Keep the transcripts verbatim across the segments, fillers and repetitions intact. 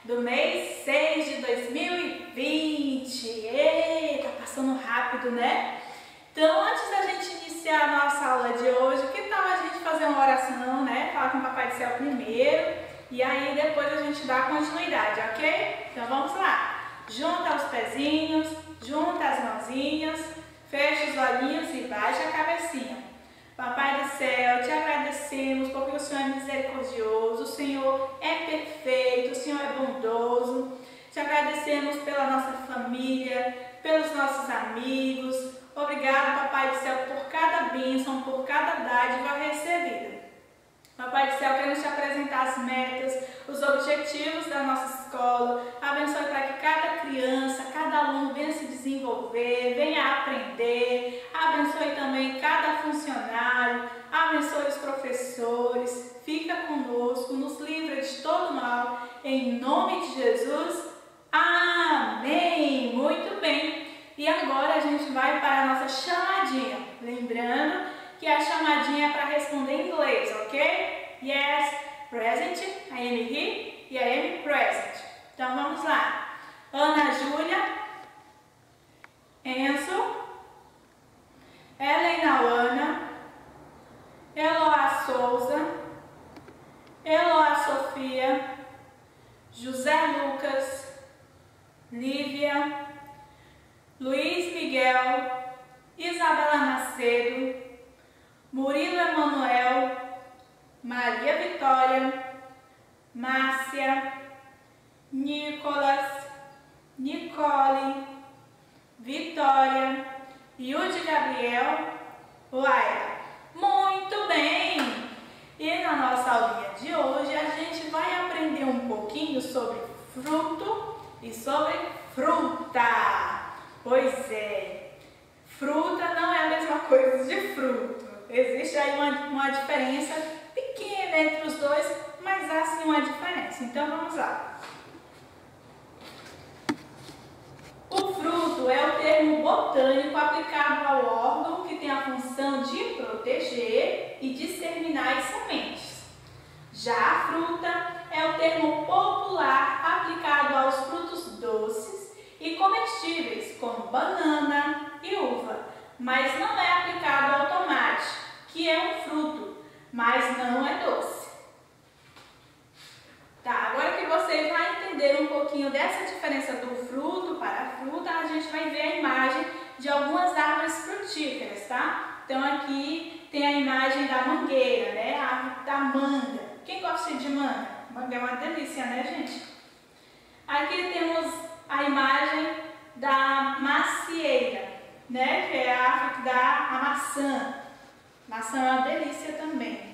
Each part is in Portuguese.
do mês seis de dois mil e vinte. Eita, passando rápido, né? Então, antes da gente iniciar a nossa aula de hoje, que tal a gente fazer uma oração, né? Falar com o Papai do Céu primeiro e aí depois a gente dá continuidade, ok? Então vamos lá. Junta os pezinhos, junta as mãozinhas, fecha os olhinhos e baixa a cabecinha. Papai do Céu, te agradecemos porque o Senhor é misericordioso, o Senhor é perfeito, o Senhor é bondoso. Te agradecemos pela nossa família, pelos nossos amigos. Obrigado, Papai do Céu, por cada bênção, por cada dádiva recebida. Papai do Céu, queremos te apresentar as metas, os objetivos da nossa escola. Abençoe para que cada criança, cada aluno venha se desenvolver, venha aprender. Abençoe também cada funcionário, abençoe os professores. Fica conosco, nos livra de todo mal. Em nome de Jesus, amém. Muito bem. E agora a gente vai para a nossa chamadinha. Lembrando que a chamadinha é para responder em inglês, ok? Yes, present, I am here e I am present. Então vamos lá. Ana Júlia, Enzo, Helena Ana, Eloá Souza, Eloá Sofia, José Lucas, Lívia, Luiz Miguel, Isabela Macedo, Murilo Emanuel, Maria Vitória, Márcia, Nicolas, Nicole, Vitória, Yudi Gabriel, Laila. Muito bem! E na nossa aulinha de hoje a gente vai aprender um pouquinho sobre fruto e sobre fruta. Pois é, fruta não é a mesma coisa de fruto. Existe aí uma, uma diferença pequena entre os dois, mas há sim uma diferença. Então vamos lá. O fruto é o termo botânico aplicado ao órgão que tem a função de proteger e disseminar as sementes. Já a fruta é o termo popular aplicado aos frutos doces e comestíveis, como banana e uva, mas não é aplicado ao tomate, que é um fruto, mas não é doce. Tá, agora que vocês vão entender um pouquinho dessa diferença do fruto para a fruta, a gente vai ver a imagem de algumas árvores frutíferas, tá? Então aqui tem a imagem da mangueira, né? A árvore da manga. Quem gosta de manga? Manga é uma delícia, né, gente? Aqui temos a imagem da macieira, né? Que é a árvore que dá a maçã. Maçã é uma delícia também.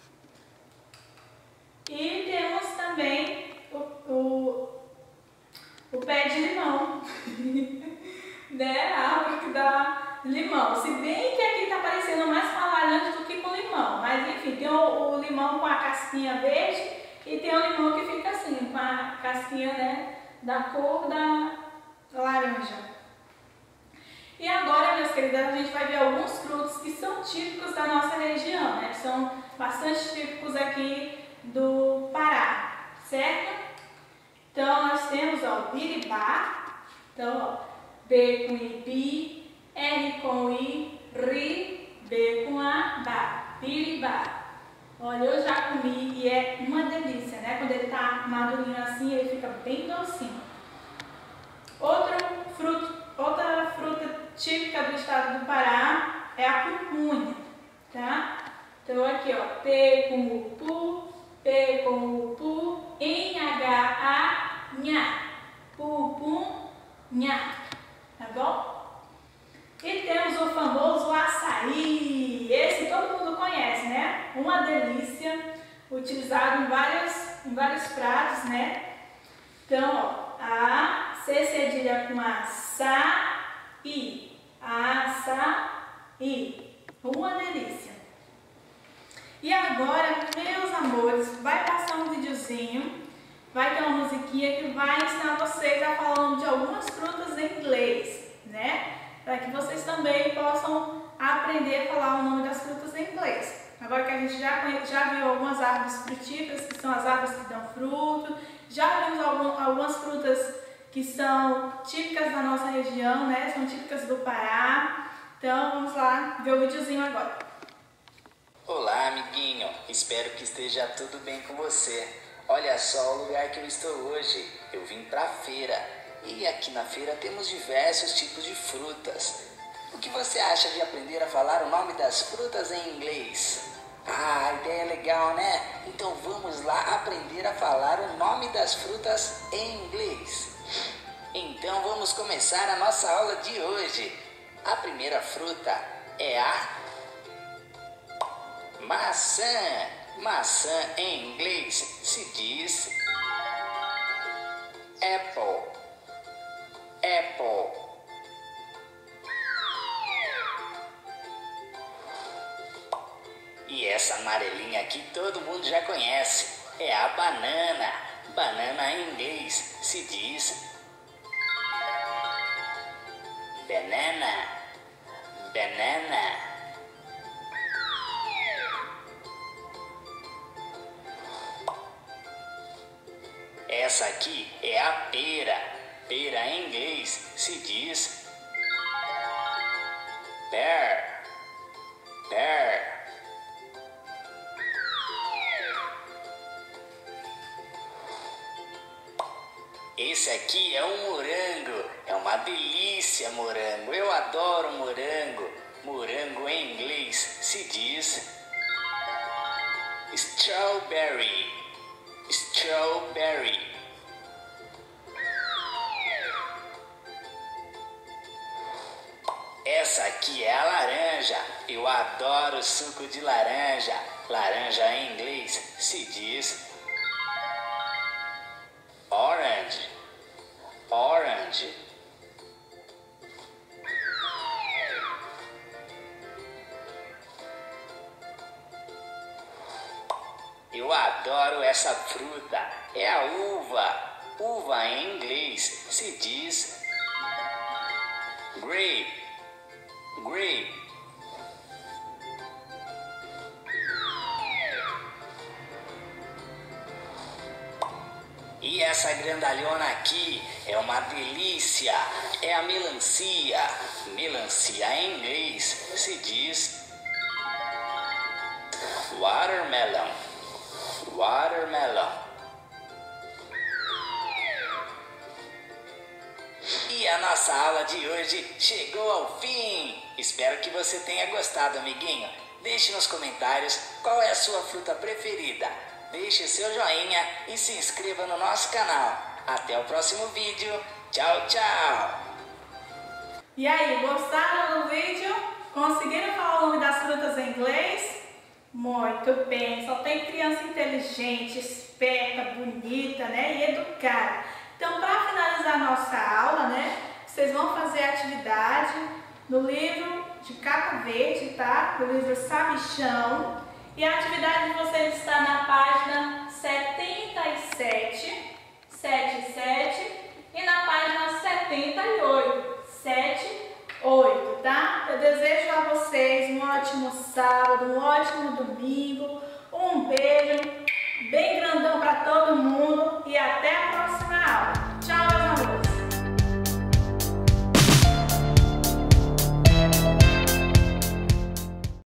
E temos também o, o, o pé de limão, né? A árvore que dá limão. Se bem que aqui está parecendo mais com a laranja do que com limão. Mas enfim, tem o, o limão com a casquinha verde e tem o limão que fica assim, com a casquinha, né, da cor da laranja. E agora, meus queridos, a gente vai ver alguns frutos que são típicos da nossa região, né? São bastante típicos aqui do Pará, certo? Então, nós temos, ó, o biribá. Então, ó, B com I, bi, R com I, ri, B com A, bá, biribá. Olha, eu já comi e é uma delícia, né? Quando ele tá madurinho assim, ele fica bem docinho. Outro fruto, outra fruta típica do estado do Pará é a pupunha, tá? Então aqui, ó, P com o pu, P com o pu, em H A, nha, pupunha, tá bom? E temos o famoso açaí, esse todo mundo conhece, né? Uma delícia, utilizado em, várias, em vários pratos, né? Então, ó, a C cedilha com açaí, açaí, uma delícia. E agora, meus amores, vai passar um videozinho, vai ter uma musiquinha que vai ensinar vocês a falar de algumas frutas em inglês, né? Para que vocês também possam aprender a falar o nome das frutas em inglês. Agora que a gente já, já viu algumas árvores frutíferas, que são as árvores que dão fruto, já vimos algumas algumas frutas que são típicas da nossa região, né? São típicas do Pará. Então vamos lá ver o videozinho agora. Olá, amiguinho. Espero que esteja tudo bem com você. Olha só o lugar que eu estou hoje. Eu vim para a feira e aqui na feira temos diversos tipos de frutas. O que você acha de aprender a falar o nome das frutas em inglês? Ah, a ideia é legal, né? Então vamos lá aprender a falar o nome das frutas em inglês. Então vamos começar a nossa aula de hoje. A primeira fruta é a maçã. Maçã em inglês se diz apple. Apple. E essa amarelinha aqui todo mundo já conhece, é a banana. Banana em inglês se diz banana. Banana. Essa aqui é a pera. Pera em inglês se diz pear. Pear. Esse aqui é um morango, é uma delícia morango, eu adoro morango. Morango em inglês se diz strawberry, strawberry. Essa aqui é a laranja, eu adoro suco de laranja. Laranja em inglês se diz orange, orange. Eu adoro essa fruta, é a uva. Uva em inglês se diz grape, grape. E essa grandalhona aqui é uma delícia, é a melancia. Melancia em inglês se diz watermelon, watermelon. E a nossa aula de hoje chegou ao fim. Espero que você tenha gostado, amiguinho. Deixe nos comentários qual é a sua fruta preferida. Deixe seu joinha e se inscreva no nosso canal. Até o próximo vídeo. Tchau, tchau! E aí, gostaram do vídeo? Conseguiram falar o nome das frutas em inglês? Muito bem, só tem criança inteligente, esperta, bonita, né? E educada. Então, para finalizar nossa aula, né? Vocês vão fazer a atividade no livro de capa verde, tá? No livro Sabichão. E a atividade de vocês está na página setenta e sete, setenta e sete e na página setenta e oito, setenta e oito, tá? Eu desejo a vocês um ótimo sábado, um ótimo domingo,